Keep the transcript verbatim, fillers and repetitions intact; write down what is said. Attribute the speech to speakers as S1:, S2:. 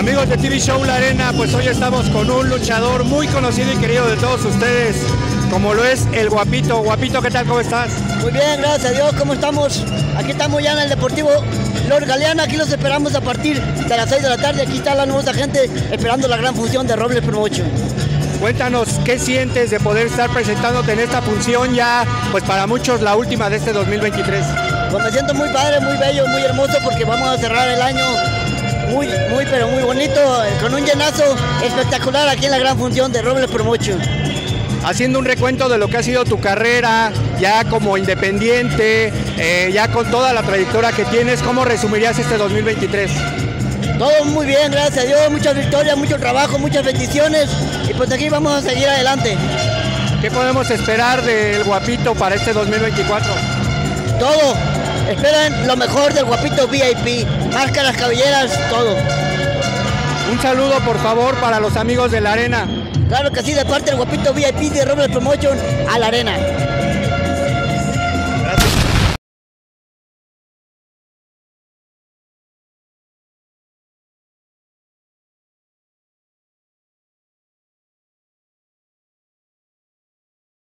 S1: Amigos de T V Show La Arena, pues hoy estamos con un luchador muy conocido y querido de todos ustedes, como lo es el Guapito. Guapito, ¿qué tal? ¿Cómo estás?
S2: Muy bien, gracias a Dios. ¿Cómo estamos? Aquí estamos ya en el Deportivo Lord Galeana. Aquí los esperamos a partir de las seis de la tarde. Aquí está la nueva gente esperando la gran función de Robles Promotion.
S1: Cuéntanos, ¿qué sientes de poder estar presentándote en esta función ya, pues para muchos la última de este dos mil veintitrés?
S2: Pues me siento muy padre, muy bello, muy hermoso porque vamos a cerrar el año muy, muy, pero muy bonito, con un llenazo espectacular aquí en la gran función de Robles Promotion.
S1: Haciendo un recuento de lo que ha sido tu carrera, ya como independiente, eh, ya con toda la trayectoria que tienes, ¿cómo resumirías este dos mil veintitrés?
S2: Todo muy bien, gracias a Dios, muchas victorias, mucho trabajo, muchas bendiciones y pues aquí vamos a seguir adelante.
S1: ¿Qué podemos esperar del Guapito para este dos mil veinticuatro?
S2: Todo, esperen lo mejor del Guapito V I P, máscaras, cabelleras, todo.
S1: Un saludo por favor para los amigos de La Arena.
S2: Claro que sí, de parte del Guapito V I P de Robles Promotion a La Arena.